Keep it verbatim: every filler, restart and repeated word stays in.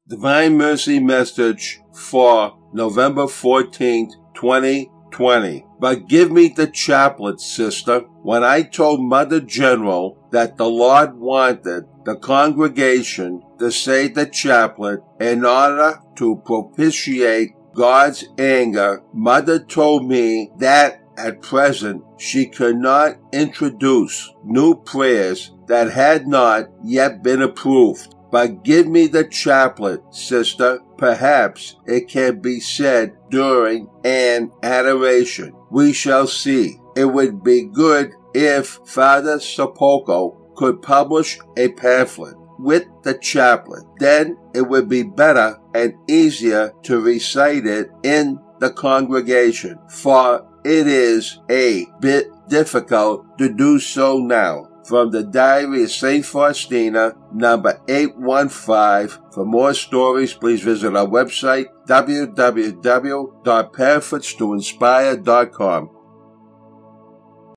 Divine Mercy Message for November fourteenth, twenty twenty. But give me the chaplet, sister. When I told Mother General that the Lord wanted the congregation to say the chaplet in order to propitiate God's anger, Mother told me that at present she could not introduce new prayers that had not yet been approved. But give me the chaplet, sister. Perhaps it can be said during an adoration. We shall see. It would be good if Father Sepulchro could publish a pamphlet with the chaplet. Then it would be better and easier to recite it in the congregation, for it is a bit difficult to do so now. From the Diary of Saint Faustina, number eight one five. For more stories, please visit our website, w w w dot pamphlets to inspire dot com.